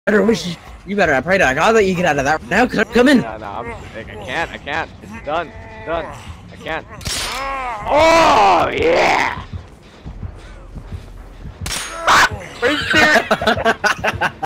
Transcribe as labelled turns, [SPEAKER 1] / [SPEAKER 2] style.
[SPEAKER 1] better wish you better. I pray to God that you get out of that now. Come in.
[SPEAKER 2] No, I can't. It's done. I can't. Oh yeah! Are you serious?